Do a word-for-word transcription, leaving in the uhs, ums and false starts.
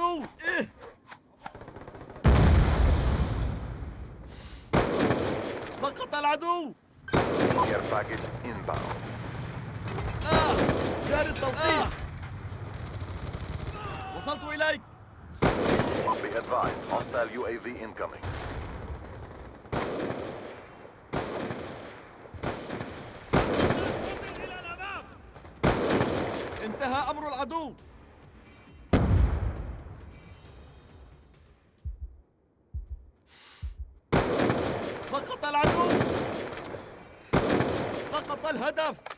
العدو. إيه؟ سقط العدو. Care package inbound. آه جاري التلقيح. آه. وصلت إليك. Be advised, hostile يو إيه في incoming. انتهى أمر العدو. سقط العدو. سقط الهدف.